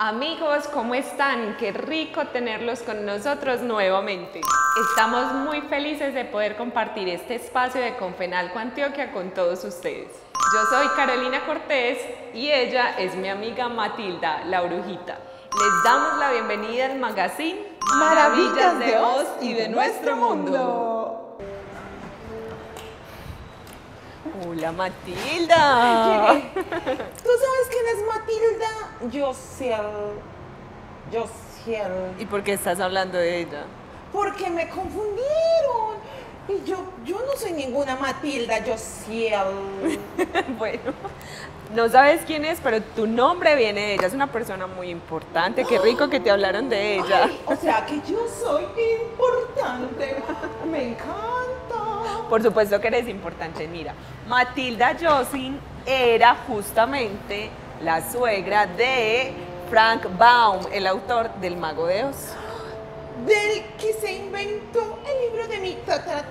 Amigos, ¿cómo están? Qué rico tenerlos con nosotros nuevamente. Estamos muy felices de poder compartir este espacio de Confenalco Antioquia con todos ustedes. Yo soy Carolina Cortés y ella es mi amiga Matilda, la brujita. Les damos la bienvenida al magazine Maravillas de Oz y de nuestro mundo. Hola Matilda. ¿Tú sabes quién es Matilda? Josiel. ¿Y por qué estás hablando de ella? Porque me confundieron. Y yo no soy ninguna Matilda Josiel. Bueno, no sabes quién es, pero tu nombre viene de ella. Es una persona muy importante. Qué rico que te hablaron de ella. Ay, o sea que yo soy importante. Me encanta. Por supuesto que eres importante. Mira, Matilda Joslin era justamente la suegra de Frank Baum, el autor del Mago de Oz. Del que se inventó el libro de mi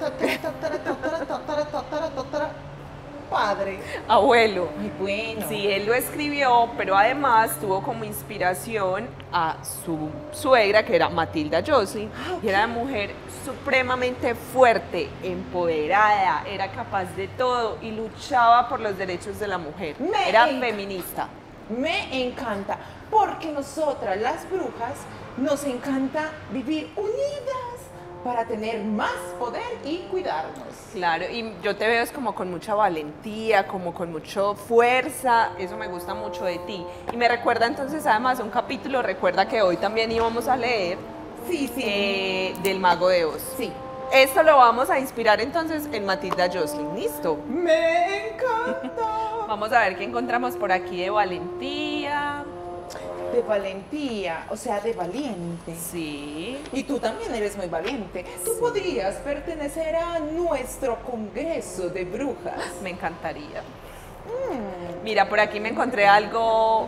padre. Abuelo. Ay, bueno. Sí, él lo escribió, pero además tuvo como inspiración a su suegra, que era Matilda Joslin, y era una mujer supremamente fuerte, empoderada, era capaz de todo y luchaba por los derechos de la mujer. Era feminista. Me encanta, porque nosotras las brujas nos encanta vivir unidas para tener más poder y cuidarnos. Claro, y yo te veo es como con mucha valentía, como con mucha fuerza, eso me gusta mucho de ti. Y me recuerda entonces además un capítulo, recuerda que hoy también íbamos a leer del Mago de Oz. Sí. Esto lo vamos a inspirar entonces en Matilda Joslin, ¿listo? Me encanta. Vamos a ver qué encontramos por aquí de valentía. De valentía, o sea, de valiente. Sí. Y tú también eres muy valiente. Tú podrías pertenecer a nuestro congreso de brujas. Me encantaría. Mira, por aquí me encontré algo.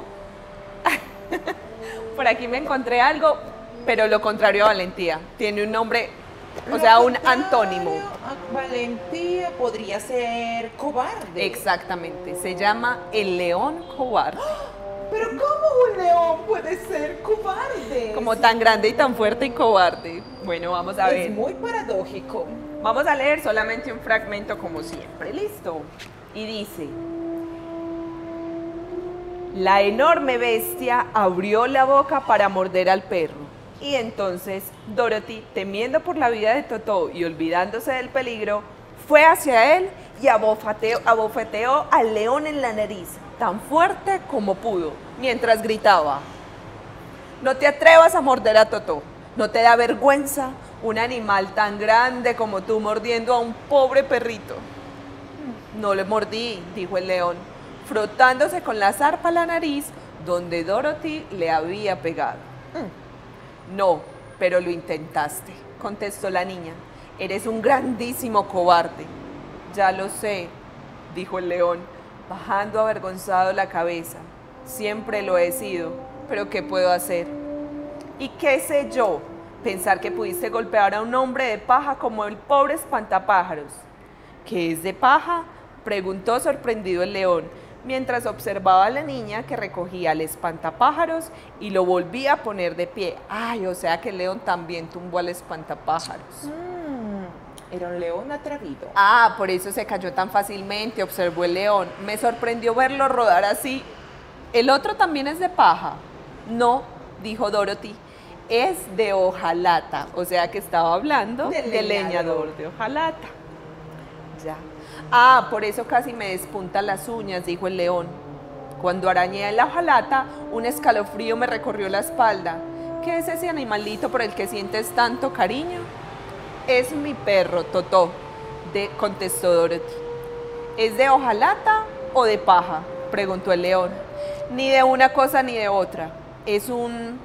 Por aquí me encontré algo, pero lo contrario a valentía. Tiene un nombre, o sea, un antónimo. Valentía podría ser cobarde. Exactamente. Se llama el león cobarde. Pero ¿cómo un león puede ser cobarde? Como tan grande y tan fuerte y cobarde. Bueno, vamos a ver. Es muy paradójico. Vamos a leer solamente un fragmento como siempre. ¿Listo? Y dice: la enorme bestia abrió la boca para morder al perro. Y entonces Dorothy, temiendo por la vida de Totó y olvidándose del peligro, fue hacia él y abofeteó al león en la nariz, tan fuerte como pudo, mientras gritaba: no te atrevas a morder a Totó, no te da vergüenza un animal tan grande como tú mordiendo a un pobre perrito. No le mordí, dijo el león, frotándose con la zarpa la nariz donde Dorothy le había pegado. No, pero lo intentaste, contestó la niña. Eres un grandísimo cobarde. Ya lo sé, dijo el león, bajando avergonzado la cabeza. Siempre lo he sido, pero ¿qué puedo hacer? ¿Y qué sé yo? Pensar que pudiste golpear a un hombre de paja como el pobre espantapájaros. ¿Qué es de paja?, preguntó sorprendido el león, mientras observaba a la niña que recogía al espantapájaros y lo volvía a poner de pie. Ay, o sea que el león también tumbó al espantapájaros. Era un león atrevido. Ah, por eso se cayó tan fácilmente, observó el león. Me sorprendió verlo rodar así. ¿El otro también es de paja? No, dijo Dorothy, es de hojalata. O sea que estaba hablando del leñador de hojalata. Ya. Ah, por eso casi me despuntan las uñas, dijo el león. Cuando arañé en la hojalata, un escalofrío me recorrió la espalda. ¿Qué es ese animalito por el que sientes tanto cariño? Es mi perro, Totó, contestó Dorothy. ¿Es de hojalata o de paja?, preguntó el león. Ni de una cosa ni de otra. Es un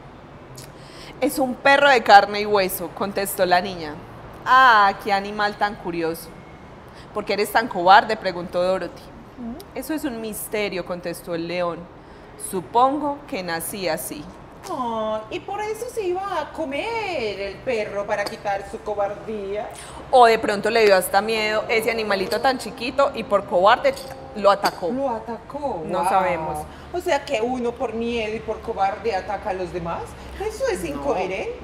perro de carne y hueso, contestó la niña. Ah, qué animal tan curioso. ¿Por qué eres tan cobarde?, preguntó Dorothy. Eso es un misterio, contestó el león. Supongo que nací así. Oh, y por eso se iba a comer el perro para quitar su cobardía. O de pronto le dio hasta miedo ese animalito tan chiquito y por cobarde lo atacó. Lo atacó. No Wow. sabemos. O sea que uno por miedo y por cobarde ataca a los demás. Eso es incoherente.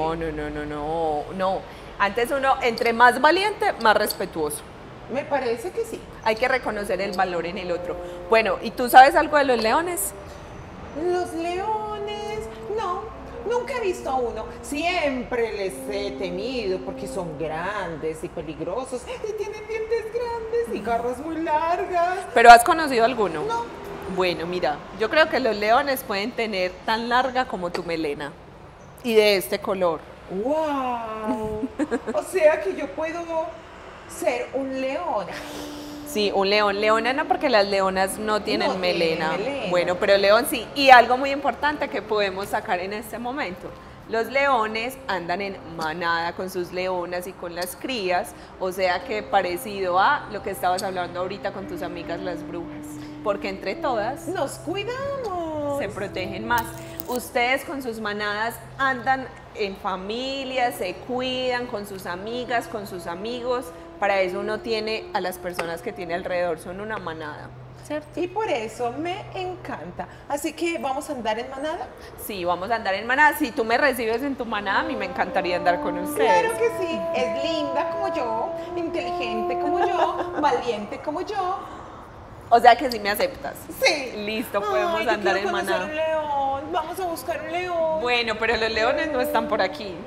No. Antes uno, entre más valiente, más respetuoso. Me parece que sí. Hay que reconocer el valor en el otro. Bueno, ¿y tú sabes algo de los leones? Los leones, no, nunca he visto a uno. Siempre les he temido porque son grandes y peligrosos y tienen dientes grandes y garras muy largas. ¿Pero has conocido alguno? No. Bueno, mira, yo creo que los leones pueden tener tan larga como tu melena y de este color. ¡Wow! O sea que yo puedo ser un león. Sí, un león. Leona no, porque las leonas no tienen No melena. tienen melena. Bueno, pero león sí. Y algo muy importante que podemos sacar en este momento. Los leones andan en manada con sus leonas y con las crías, o sea que parecido a lo que estabas hablando ahorita con tus amigas las brujas, porque entre todas Nos cuidamos. se protegen más. Ustedes con sus manadas andan en familia, se cuidan con sus amigas, con sus amigos. Para eso uno tiene a las personas que tiene alrededor, son una manada, ¿cierto? Y por eso me encanta. Así que vamos a andar en manada. Sí, vamos a andar en manada. Si tú me recibes en tu manada, a mí me encantaría andar con ustedes. Claro que sí. Es linda como yo, inteligente como yo, valiente como yo. O sea que sí me aceptas. Sí. Listo, podemos Ay, yo andar quiero en conocer manada. un león. Vamos a buscar un león. Bueno, pero los leones no están por aquí.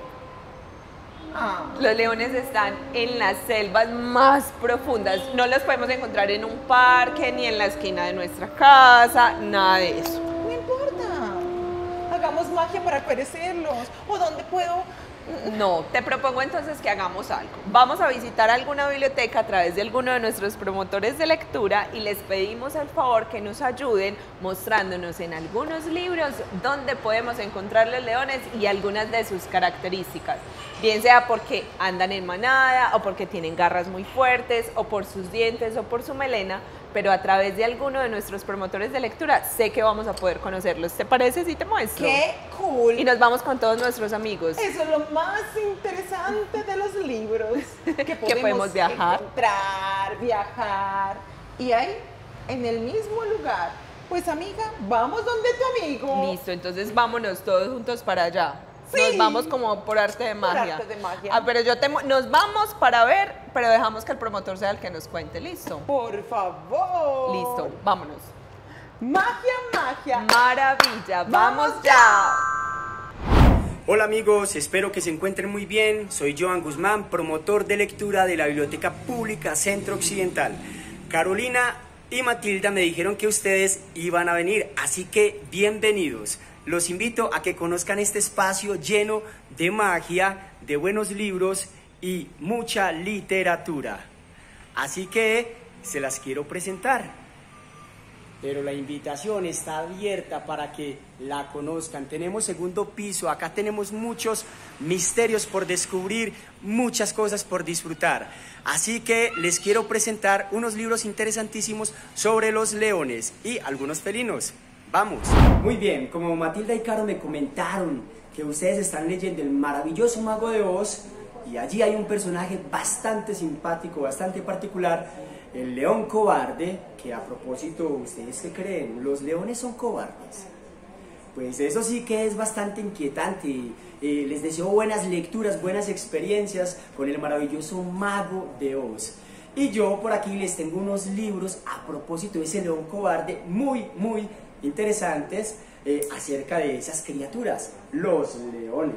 Ah. Los leones están en las selvas más profundas. No los podemos encontrar en un parque, ni en la esquina de nuestra casa, nada de eso. No importa. Hagamos magia para perecerlos. ¿O dónde puedo? No, te propongo entonces que hagamos algo. Vamos a visitar alguna biblioteca a través de alguno de nuestros promotores de lectura y les pedimos el favor que nos ayuden mostrándonos en algunos libros dónde podemos encontrar los leones y algunas de sus características. Bien sea porque andan en manada o porque tienen garras muy fuertes o por sus dientes o por su melena, pero a través de alguno de nuestros promotores de lectura sé que vamos a poder conocerlos. ¿Te parece si te muestro? ¡Qué cool! Y nos vamos con todos nuestros amigos. Eso es lo más interesante de los libros. Que podemos viajar. Encontrar, viajar. Y ahí, en el mismo lugar. Pues amiga, vamos donde tu amigo. Listo, entonces vámonos todos juntos para allá. Sí. Nos vamos como por arte de magia. arte de magia. Ah, pero nos vamos para ver, pero dejamos que el promotor sea el que nos cuente. ¿Listo? Por favor. Listo, vámonos. Magia, magia. Maravilla, ¡Vamos vamos ya. Hola amigos, espero que se encuentren muy bien. Soy Joan Guzmán, promotor de lectura de la Biblioteca Pública Centro Occidental. Carolina y Matilda me dijeron que ustedes iban a venir, así que bienvenidos. Los invito a que conozcan este espacio lleno de magia, de buenos libros y mucha literatura. Así que se las quiero presentar. Pero la invitación está abierta para que la conozcan. Tenemos segundo piso, acá tenemos muchos misterios por descubrir, muchas cosas por disfrutar. Así que les quiero presentar unos libros interesantísimos sobre los leones y algunos felinos. ¡Vamos! Muy bien, como Matilda y Caro me comentaron que ustedes están leyendo El maravilloso Mago de Oz, y allí hay un personaje bastante simpático, bastante particular, el león cobarde, que a propósito, ¿ustedes qué creen? ¿Los leones son cobardes? Pues eso sí que es bastante inquietante. Les deseo buenas lecturas, buenas experiencias con el maravilloso Mago de Oz. Y yo por aquí les tengo unos libros a propósito de ese león cobarde muy interesantes acerca de esas criaturas, los leones.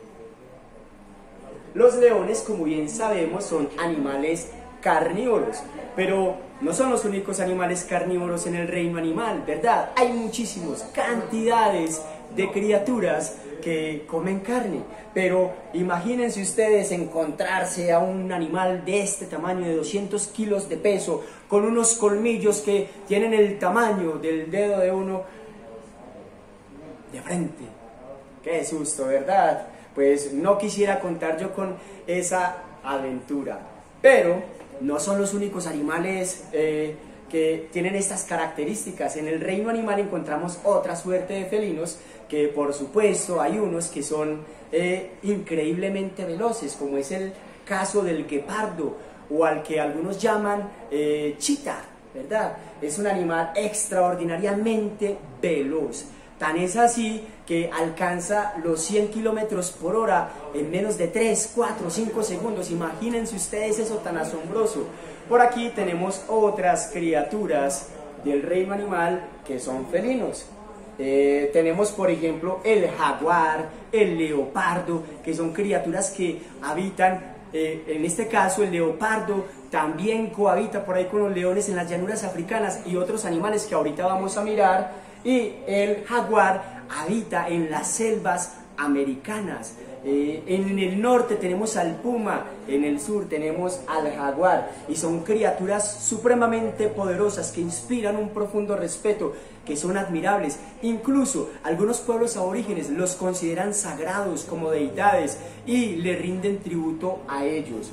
Los leones, como bien sabemos, son animales carnívoros, pero no son los únicos animales carnívoros en el reino animal, ¿verdad? Hay muchísimas cantidades de criaturas que comen carne, pero imagínense ustedes encontrarse a un animal de este tamaño, de 200 kilos de peso, con unos colmillos que tienen el tamaño del dedo de uno de frente. ¡Qué susto!, ¿verdad? Pues no quisiera contar yo con esa aventura, pero no son los únicos animales que tienen estas características. En el reino animal encontramos otra suerte de felinos, que por supuesto hay unos que son increíblemente veloces, como es el caso del guepardo, o al que algunos llaman chita, ¿verdad? Es un animal extraordinariamente veloz. Tan es así que alcanza los 100 kilómetros por hora en menos de 3, 4, 5 segundos. Imagínense ustedes eso tan asombroso. Por aquí tenemos otras criaturas del reino animal que son felinos. Tenemos por ejemplo el jaguar, el leopardo, que son criaturas que habitan, en este caso el leopardo también cohabita por ahí con los leones en las llanuras africanas y otros animales que ahorita vamos a mirar. Y el jaguar habita en las selvas americanas. En el norte tenemos al puma, en el sur tenemos al jaguar, y son criaturas supremamente poderosas que inspiran un profundo respeto, que son admirables. Incluso algunos pueblos aborígenes los consideran sagrados como deidades y le rinden tributo a ellos.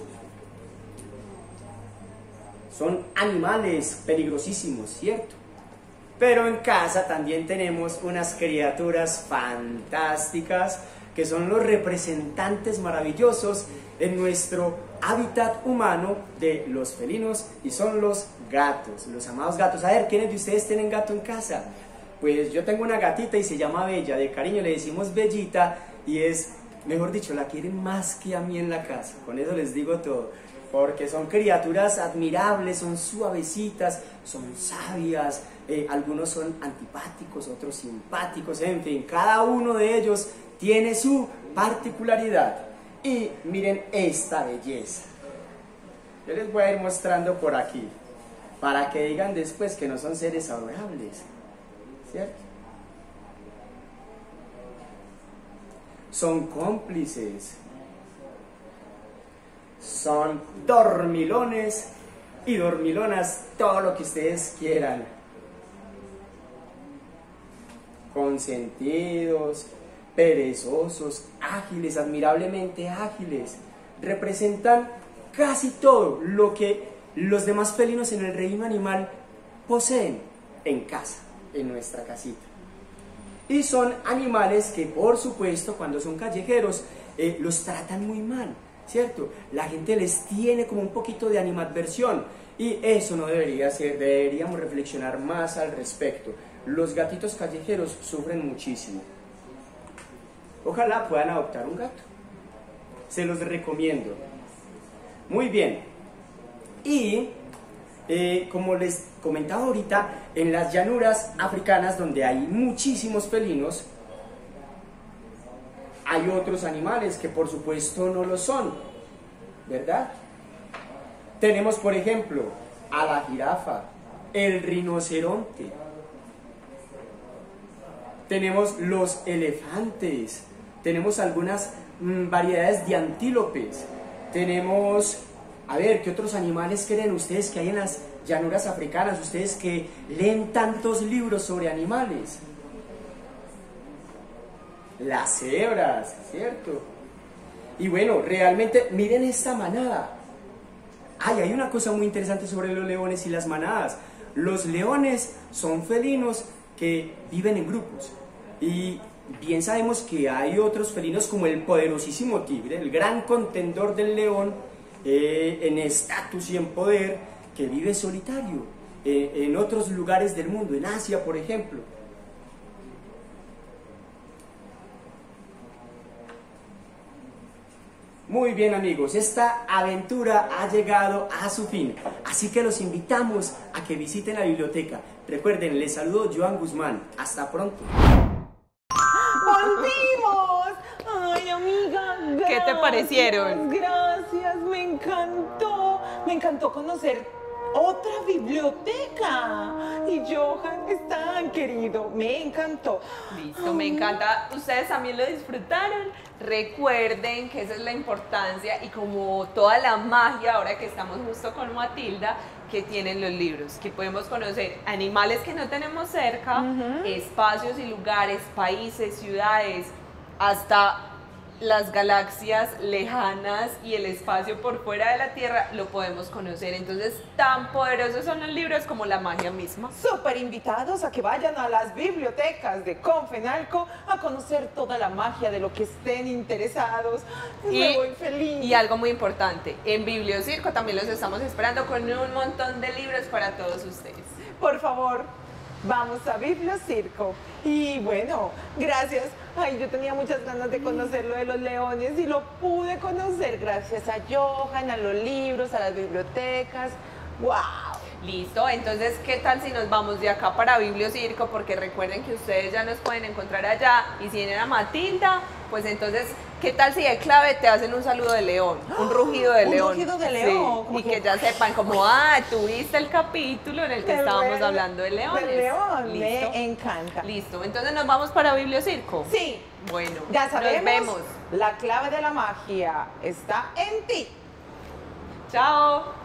Son animales peligrosísimos, ¿cierto? Pero en casa también tenemos unas criaturas fantásticas que son los representantes maravillosos en nuestro hábitat humano de los felinos, y son los gatos, los amados gatos. A ver, ¿quiénes de ustedes tienen gato en casa? Pues yo tengo una gatita y se llama Bella, de cariño le decimos Bellita, y es, mejor dicho, la quieren más que a mí en la casa, con eso les digo todo. Porque son criaturas admirables, son suavecitas, son sabias, algunos son antipáticos, otros simpáticos, en fin, cada uno de ellos tiene su particularidad. Y miren esta belleza. Yo les voy a ir mostrando por aquí, para que digan después que no son seres adorables, ¿cierto? Son cómplices. Son dormilones y dormilonas, todo lo que ustedes quieran. Consentidos, perezosos, ágiles, admirablemente ágiles. Representan casi todo lo que los demás felinos en el reino animal poseen en casa, en nuestra casita. Y son animales que, por supuesto, cuando son callejeros, los tratan muy mal, ¿cierto? La gente les tiene como un poquito de animadversión, y eso no debería ser. Deberíamos reflexionar más al respecto. Los gatitos callejeros sufren muchísimo. Ojalá puedan adoptar un gato, se los recomiendo. Muy bien. Y como les comentaba ahorita, en las llanuras africanas, donde hay muchísimos felinos, hay otros animales que por supuesto no lo son, ¿verdad? Tenemos por ejemplo a la jirafa, el rinoceronte, tenemos los elefantes, tenemos algunas variedades de antílopes, tenemos, a ver, ¿qué otros animales creen ustedes que hay en las llanuras africanas? Ustedes que leen tantos libros sobre animales. Las cebras, ¿cierto? Y bueno, realmente, miren esta manada. Ay, hay una cosa muy interesante sobre los leones y las manadas. Los leones son felinos que viven en grupos. Y bien sabemos que hay otros felinos como el poderosísimo tigre, el gran contendor del león en estatus y en poder, que vive solitario en otros lugares del mundo, en Asia, por ejemplo. Muy bien, amigos, esta aventura ha llegado a su fin, así que los invitamos a que visiten la biblioteca. Recuerden, les saludo Joan Guzmán. Hasta pronto. ¡Volvimos! Ay, amiga, gracias. ¿Qué te parecieron? Gracias, me encantó. Me encantó conocer otra biblioteca. Y Johan es tan querido, me encantó. Listo, me encanta. ¿Ustedes también lo disfrutaron? Recuerden que esa es la importancia y como toda la magia, ahora que estamos justo con Matilda, que tienen los libros, que podemos conocer animales que no tenemos cerca, espacios y lugares, países, ciudades, hasta las galaxias lejanas y el espacio por fuera de la Tierra lo podemos conocer. Entonces, tan poderosos son los libros como la magia misma. Súper invitados a que vayan a las bibliotecas de Confenalco a conocer toda la magia de lo que estén interesados. Me voy feliz. Y algo muy importante, en Bibliocirco también los estamos esperando con un montón de libros para todos ustedes. Por favor, vamos a Bibliocirco. Y bueno, gracias. Ay, yo tenía muchas ganas de conocer lo de los leones y lo pude conocer gracias a Johan, a los libros, a las bibliotecas. ¡Wow! Listo, entonces, ¿qué tal si nos vamos de acá para Bibliocirco? Porque recuerden que ustedes ya nos pueden encontrar allá. Y si vienen a Matilda, pues entonces, ¿qué tal si de clave te hacen un saludo de león? Un rugido de león. Un rugido de león. Sí, y que ya sepan como, tuviste el capítulo en el que estábamos hablando de leones. De león, ¿Listo? me encanta. Listo, entonces nos vamos para Bibliocirco. Sí. Bueno, Ya sabemos, nos vemos. la clave de la magia está en ti. Chao.